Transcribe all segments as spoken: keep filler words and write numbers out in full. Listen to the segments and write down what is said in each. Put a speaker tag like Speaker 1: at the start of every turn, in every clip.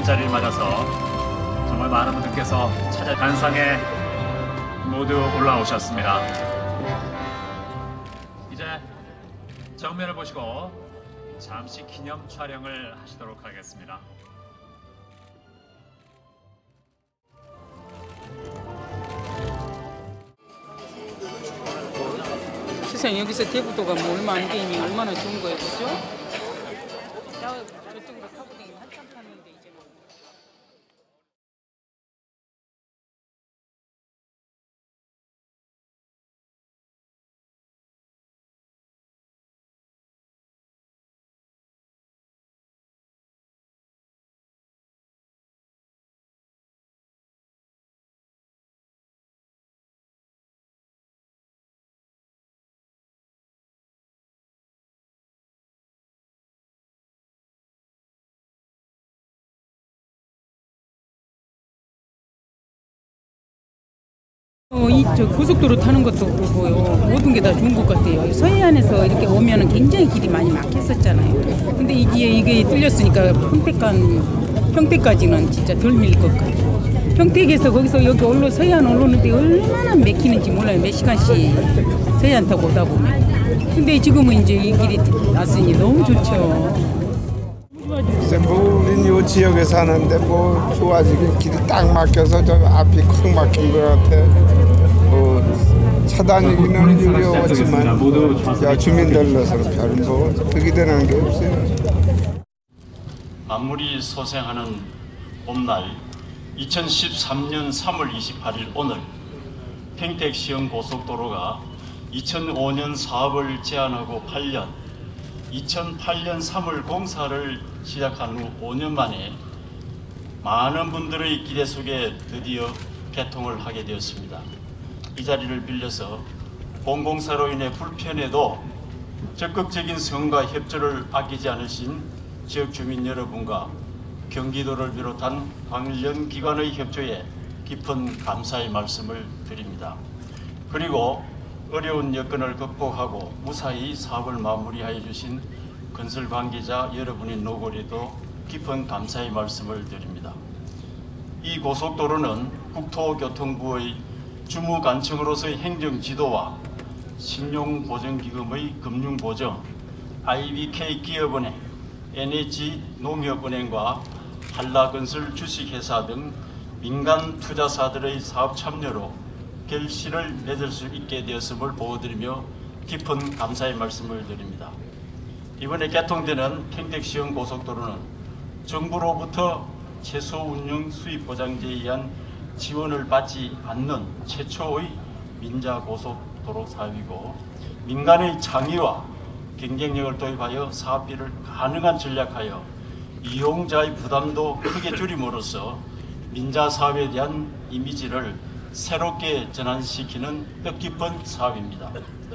Speaker 1: 자리를 맞아서 정말 많은 분들께서 찾아 단상에 모두 올라오셨습니다. 이제 정면을 보시고 잠시 기념 촬영을 하시도록 하겠습니다.
Speaker 2: 세상 여기서 대부도가 뭐 얼마 안 되니 얼마나 좋은 거예요, 그죠? 저쪽으로 타고 다니면 한참 탔는데 이제 뭐. 어, 이 저 고속도로 타는 것도 그렇고요. 모든 게 다 좋은 것 같아요. 서해안에서 이렇게 오면은 굉장히 길이 많이 막혔었잖아요. 근데 이게 이게 뚫렸으니까 평택간 평택까지는 진짜 덜 밀릴 것 같아요. 평택에서 거기서 여기 올라 서해안 올라오는데 얼마나 막히는지 몰라요. 몇 시간씩 서해안 타고 오다 보면. 근데 지금은 이제 이 길이 났으니 너무 좋죠.
Speaker 3: 뭐 우린 이 지역에 사는데 뭐 좋아지긴 길이 딱 막혀서 저 앞이 콱 막힌 것 같아. 뭐 차단이기는 유료하지만 뭐 주민들로서는 별뭐 득이 되는 게 없어요.
Speaker 4: 만물이 소생하는 봄날 이천십삼 년 삼월 이십팔 일 오늘 평택시흥 고속도로가 이천오 년 사업을 제안하고 팔 년, 이천팔 년 삼월 공사를 시작한 후 오 년 만에 많은 분들의 기대 속에 드디어 개통을 하게 되었습니다. 이 자리를 빌려서 본공사로 인해 불편해도 적극적인 성과 협조를 아끼지 않으신 지역 주민 여러분과 경기도를 비롯한 관련 기관의 협조에 깊은 감사의 말씀을 드립니다. 그리고 어려운 여건을 극복하고 무사히 사업을 마무리하여 주신 건설 관계자 여러분의 노고에도 깊은 감사의 말씀을 드립니다. 이 고속도로는 국토교통부의 주무관청으로서의 행정지도와 신용보증기금의 금융보증, 아이비케이 기업은행, 엔에이치농협은행과 한라건설 주식회사 등 민간 투자사들의 사업 참여로 결실을 맺을 수 있게 되었음을 보여드리며 깊은 감사의 말씀을 드립니다. 이번에 개통되는 평택시흥 고속도로는 정부로부터 최소 운영 수입 보장제에 의한 지원을 받지 않는 최초의 민자 고속도로 사업이고 민간의 창의와 경쟁력을 도입하여 사업비를 가능한 전략하여 이용자의 부담도 크게 줄임으로써 민자 사업에 대한 이미지를 새롭게 전환시키는 뜻깊은 사업입니다.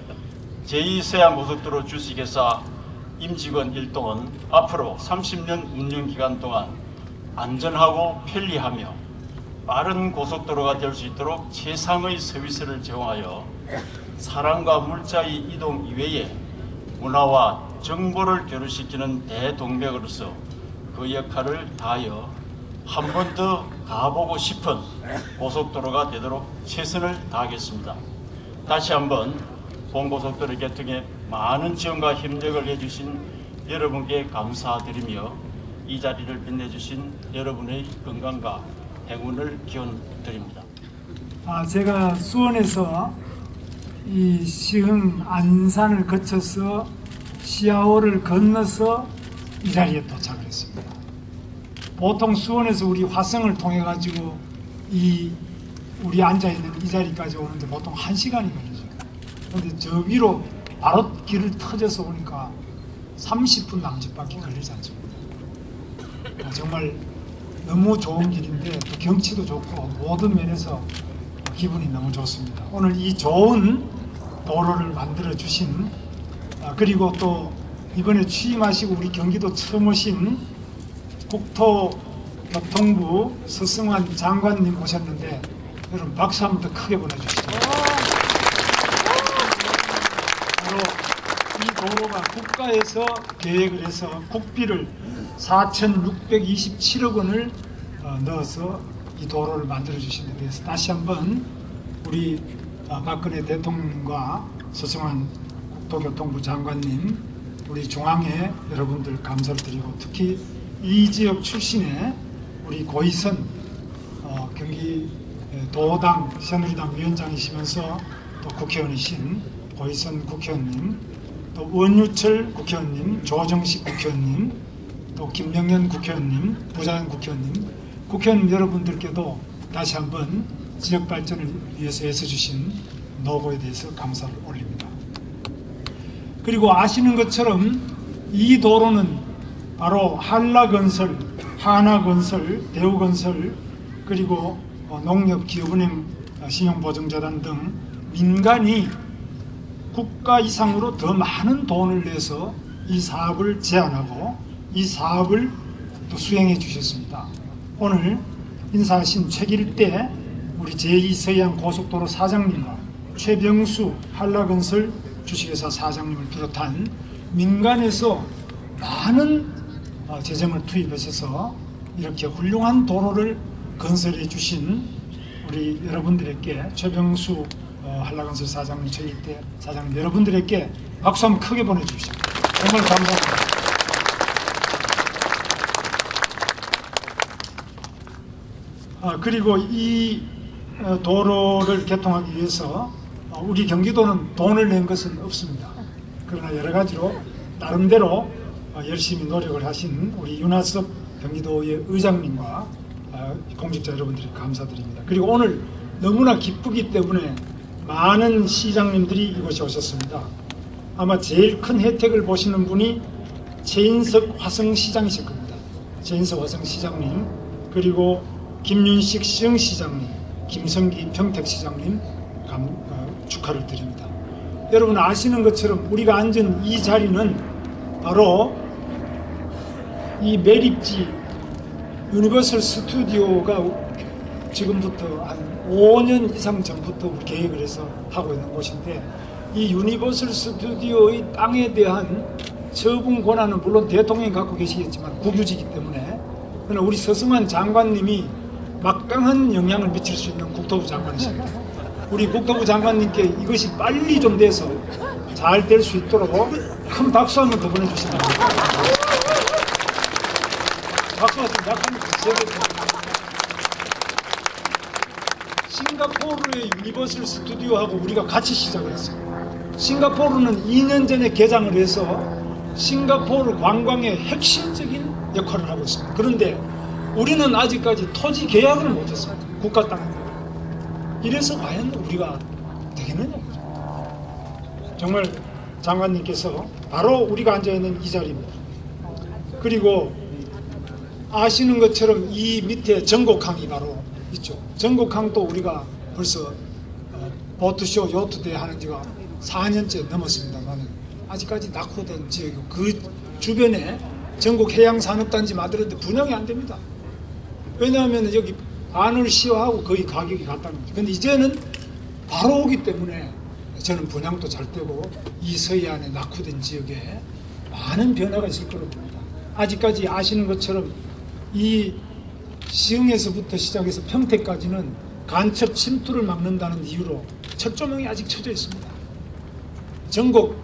Speaker 4: 제이 서해안고속도로 주식회사 임직원 일동은 앞으로 삼십 년 운영기간 동안 안전하고 편리하며 빠른 고속도로가 될 수 있도록 최상의 서비스를 제공하여 사람과 물자의 이동 이외에 문화와 정보를 교류시키는 대동맥으로서 그 역할을 다하여 한 번 더 가보고 싶은 고속도로가 되도록 최선을 다하겠습니다. 다시 한번 본고속도로 개통에 많은 지원과 협력을 해주신 여러분께 감사드리며 이 자리를 빛내주신 여러분의 건강과 행운을 기원드립니다.
Speaker 5: 아, 제가 수원에서 이 시흥 안산을 거쳐서 시아오를 건너서 이 자리에 도착을 했습니다. 보통 수원에서 우리 화성을 통해 가지고 이 우리 앉아 있는 이 자리까지 오는데 보통 한 시간이 걸리죠. 그런데 저 위로 바로 길을 터져서 오니까 삼십 분 남짓밖에 걸리지 않습니다. 정말 너무 좋은 길인데 또 경치도 좋고 모든 면에서 기분이 너무 좋습니다. 오늘 이 좋은 도로를 만들어 주신 그리고 또 이번에 취임하시고 우리 경기도 처음 오신 국토교통부 서승환 장관님 오셨는데 여러분 박수 한번 더 크게 보내주시죠. 바로 이 도로가 국가에서 계획을 해서 국비를 사천육백이십칠억 원을 어, 넣어서 이 도로를 만들어 주신 데 대해서 다시 한번 우리 어, 박근혜 대통령과 서승환 국토교통부 장관님, 우리 중앙회 여러분들 감사를 드리고, 특히 이 지역 출신의 우리 고희선 어, 경기 도당 새누리당 위원장이시면서 또 국회의원이신 고희선 국회의원님, 또 원유철 국회의원님, 조정식 국회의원님, 또 김명년 국회의원님, 부자연 국회의원님, 국회의원 여러분들께도 다시 한번 지역 발전을 위해서 애써주신 노고에 대해서 감사를 올립니다. 그리고 아시는 것처럼 이 도로는 바로 한라건설, 하나건설, 대우건설, 그리고 농협기업은행 신용보증재단 등 민간이 국가 이상으로 더 많은 돈을 내서 이 사업을 제안하고 이 사업을 또 수행해 주셨습니다. 오늘 인사하신 최길대 우리 제이 서해안 고속도로 사장님과 최병수 한라건설 주식회사 사장님을 비롯한 민간에서 많은 재정을 투입하셔서 이렇게 훌륭한 도로를 건설해 주신 우리 여러분들에게, 최병수 한라건설 사장님, 최길대 사장님 여러분들에게 박수 한번 크게 보내주십시오. 정말 감사합니다. 아, 그리고 이 도로를 개통하기 위해서 우리 경기도는 돈을 낸 것은 없습니다. 그러나 여러 가지로 나름대로 열심히 노력을 하신 우리 윤하섭 경기도의 의장님과 공직자 여러분들이 감사드립니다. 그리고 오늘 너무나 기쁘기 때문에 많은 시장님들이 이곳에 오셨습니다. 아마 제일 큰 혜택을 보시는 분이 최인석 화성시장이실 겁니다. 최인석 화성시장님, 그리고 김윤식 시흥시장님, 김성기 평택시장님 감, 어, 축하를 드립니다. 여러분 아시는 것처럼 우리가 앉은 이 자리는 바로 이 매립지 유니버설 스튜디오가 지금부터 한 오 년 이상 전부터 계획을 해서 하고 있는 곳인데, 이 유니버설 스튜디오의 땅에 대한 처분 권한은 물론 대통령이 갖고 계시겠지만 국유지이기 때문에, 그러나 우리 서승환 장관님이 막강한 영향을 미칠 수 있는 국토부 장관이십니다. 우리 국토부 장관님께 이것이 빨리 좀 돼서 잘 될 수 있도록 큰 박수 한번 더 보내주시면 됩니다. 박수가 좀 약합니다. 싱가포르의 유니버설 스튜디오하고 우리가 같이 시작을 했어요. 싱가포르는 이 년 전에 개장을 해서 싱가포르 관광의 핵심적인 역할을 하고 있습니다. 그런데 우리는 아직까지 토지 계약을 못했습니다. 국가 땅에. 이래서 과연 우리가 되겠느냐. 정말 장관님께서 바로 우리가 앉아있는 이 자리입니다. 그리고 아시는 것처럼 이 밑에 전곡항이 바로 있죠. 전곡항도 우리가 벌써 어, 보트쇼 요트대 하는 지가 사 년째 넘었습니다만 아직까지 낙후된 지역이고, 그 주변에 전국 해양산업단지 만들었는데 분양이 안 됩니다. 왜냐하면 여기 안울시하고 거의 가격이 같다는 거죠. 근데 이제는 바로 오기 때문에 저는 분양도 잘 되고 이 서해안의 낙후된 지역에 많은 변화가 있을 거라고 봅니다. 아직까지 아시는 것처럼 이 시흥에서부터 시작해서 평택까지는 간첩 침투를 막는다는 이유로 철조망이 아직 쳐져 있습니다. 전국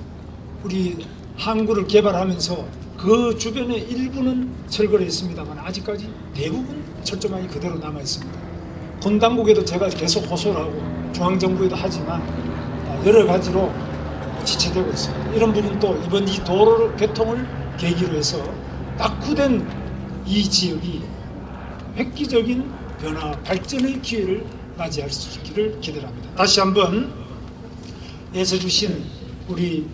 Speaker 5: 우리 항구를 개발하면서 그 주변에 일부는 철거를 했습니다만 아직까지 대부분 철조망이 그대로 남아 있습니다. 군 당국에도 제가 계속 호소를 하고 중앙정부에도 하지만 여러 가지로 지체되고 있습니다. 이런 부분도 이번 이 도로 개통을 계기로 해서 낙후된 이 지역이 획기적인 변화, 발전의 기회를 맞이할 수 있기를 기대합니다. 다시 한번 애써주신 우리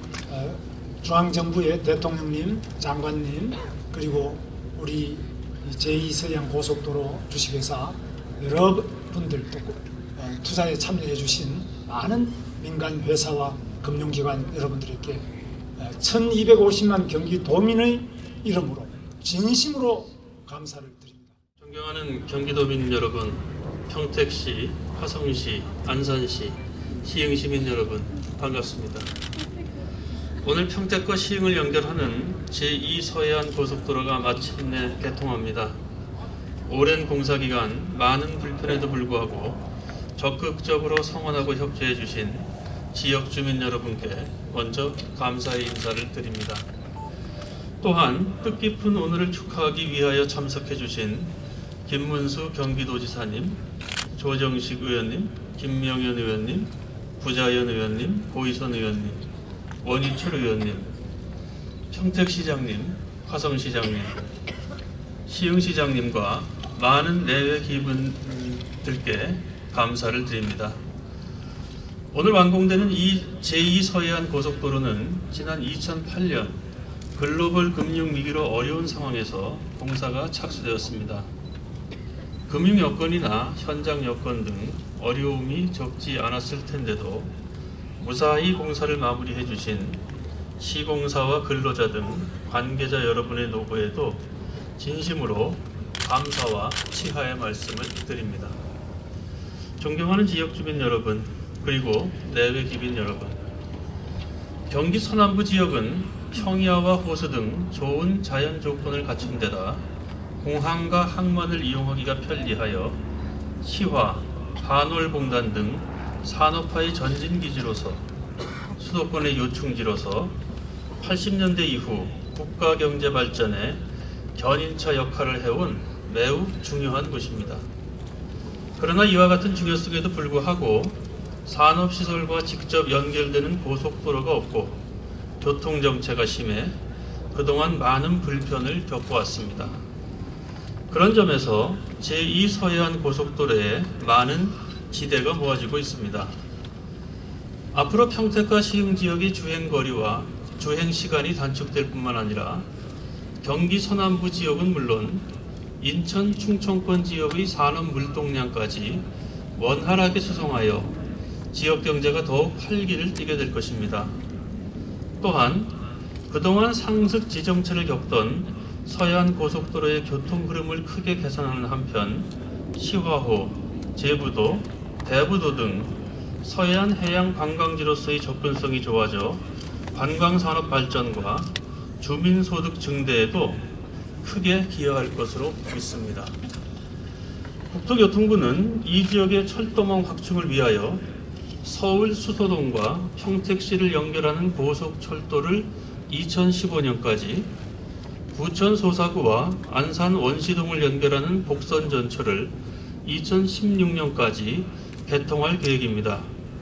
Speaker 5: 중앙정부의 대통령님, 장관님, 그리고 우리 제이 서해안 고속도로 주식회사 여러분들 또 투자에 참여해 주신 많은 민간 회사와 금융기관 여러분들에게 천이백오십만 경기도민의 이름으로 진심으로 감사를 드립니다.
Speaker 6: 존경하는 경기도민 여러분, 평택시, 화성시, 안산시, 시흥시민 여러분 반갑습니다. 오늘 평택과 시흥을 연결하는 제이 서해안 고속도로가 마침내 개통합니다. 오랜 공사기간 많은 불편에도 불구하고 적극적으로 성원하고 협조해 주신 지역 주민 여러분께 먼저 감사의 인사를 드립니다. 또한 뜻깊은 오늘을 축하하기 위하여 참석해 주신 김문수 경기도지사님, 조정식 의원님, 김명현 의원님, 부자연 의원님, 고희선 의원님, 원희철 의원님, 평택시장님, 화성시장님, 시흥시장님과 많은 내외 기분들께 감사를 드립니다. 오늘 완공되는 이 제이 서해안 고속도로는 지난 이천팔 년 글로벌 금융 위기로 어려운 상황에서 공사가 착수되었습니다. 금융 여건이나 현장 여건 등 어려움이 적지 않았을 텐데도 무사히 공사를 마무리해 주신 시공사와 근로자 등 관계자 여러분의 노고에도 진심으로 감사와 치하의 말씀을 드립니다. 존경하는 지역주민 여러분, 그리고 내외 기빈 여러분, 경기 서남부 지역은 평야와 호수 등 좋은 자연 조건을 갖춘 데다 공항과 항만을 이용하기가 편리하여 시화, 한월공단 등 산업화의 전진기지로서 수도권의 요충지로서 팔십 년대 이후 국가경제 발전에 견인차 역할을 해온 매우 중요한 곳입니다. 그러나 이와 같은 중요성에도 불구하고 산업시설과 직접 연결되는 고속도로가 없고 교통정체가 심해 그동안 많은 불편을 겪어왔습니다. 그런 점에서 제이 서해안 고속도로에 많은 기대가 모아지고 있습니다. 앞으로 평택과 시흥 지역의 주행거리와 주행시간이 단축될 뿐만 아니라 경기 서남부 지역은 물론 인천 충청권 지역의 산업 물동량까지 원활하게 수송하여 지역 경제가 더욱 활기를 띠게 될 것입니다. 또한 그동안 상습 지정체를 겪던 서해안 고속도로의 교통 흐름을 크게 개선하는 한편 시화호, 제부도, 대부도 등 서해안 해양 관광지로서의 접근성이 좋아져 관광산업 발전과 주민소득 증대에도 크게 기여할 것으로 믿습니다. 국토교통부는 이 지역의 철도망 확충을 위하여 서울 수서동과 평택시를 연결하는 고속철도를 이천십오 년까지, 부천 소사구와 안산 원시동을 연결하는 복선전철을 이천십육 년까지 개통할 계획입니다.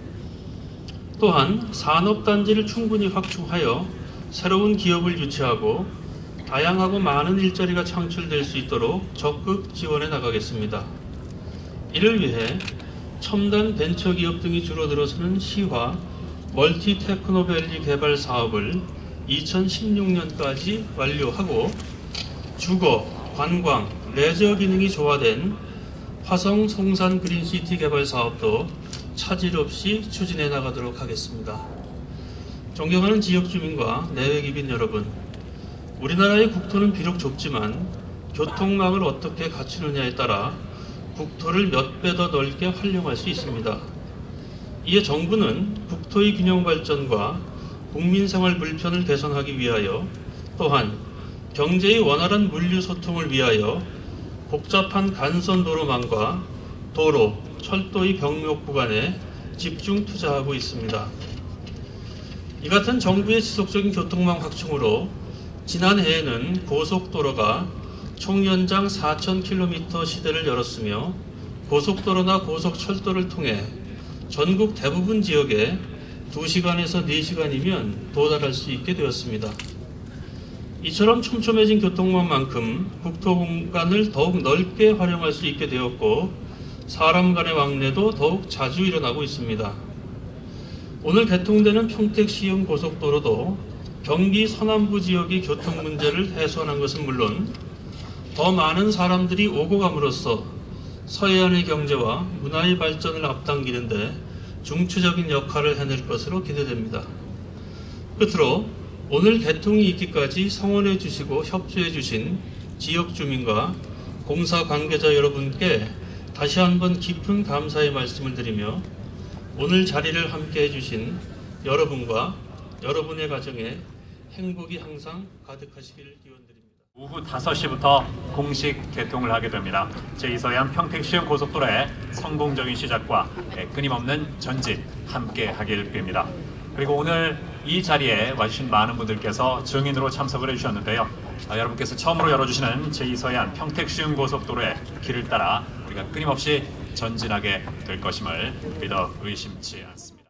Speaker 6: 또한 산업단지를 충분히 확충하여 새로운 기업을 유치하고 다양하고 많은 일자리가 창출될 수 있도록 적극 지원해 나가겠습니다. 이를 위해 첨단 벤처기업 등이 줄어들어서는 시화 멀티 테크노밸리 개발 사업을 이천십육 년까지 완료하고 주거, 관광, 레저 기능이 조화된 화성 송산 그린시티 개발 사업도 차질 없이 추진해 나가도록 하겠습니다. 존경하는 지역주민과 내외기빈 여러분, 우리나라의 국토는 비록 좁지만 교통망을 어떻게 갖추느냐에 따라 국토를 몇 배 더 넓게 활용할 수 있습니다. 이에 정부는 국토의 균형 발전과 국민생활 불편을 개선하기 위하여, 또한 경제의 원활한 물류 소통을 위하여 복잡한 간선 도로망과 도로, 철도의 병목 구간에 집중 투자하고 있습니다. 이 같은 정부의 지속적인 교통망 확충으로 지난해에는 고속도로가 총 연장 사천 킬로미터 시대를 열었으며, 고속도로나 고속철도를 통해 전국 대부분 지역에 두 시간에서 네 시간이면 도달할 수 있게 되었습니다. 이처럼 촘촘해진 교통망만큼 국토 공간을 더욱 넓게 활용할 수 있게 되었고, 사람 간의 왕래도 더욱 자주 일어나고 있습니다. 오늘 개통되는 평택시흥 고속도로도 경기 서남부 지역의 교통 문제를 해소하는 것은 물론 더 많은 사람들이 오고 감으로써 서해안의 경제와 문화의 발전을 앞당기는 데 중추적인 역할을 해낼 것으로 기대됩니다. 끝으로 오늘 개통이 있기까지 성원해 주시고 협조해 주신 지역 주민과 공사 관계자 여러분께 다시 한번 깊은 감사의 말씀을 드리며, 오늘 자리를 함께 해주신 여러분과 여러분의 가정에 행복이 항상 가득하시기를 기원드립니다.
Speaker 1: 오후 다섯 시부터 공식 개통을 하게 됩니다. 제이 서해안 평택시흥 고속도로의 성공적인 시작과 끊임없는 전진 함께 하길 빕니다. 그리고 오늘 이 자리에 와주신 많은 분들께서 증인으로 참석을 해주셨는데요. 아, 여러분께서 처음으로 열어주시는 제이 서해안 평택시흥 고속도로의 길을 따라 우리가 끊임없이 전진하게 될 것임을 믿어 의심치 않습니다.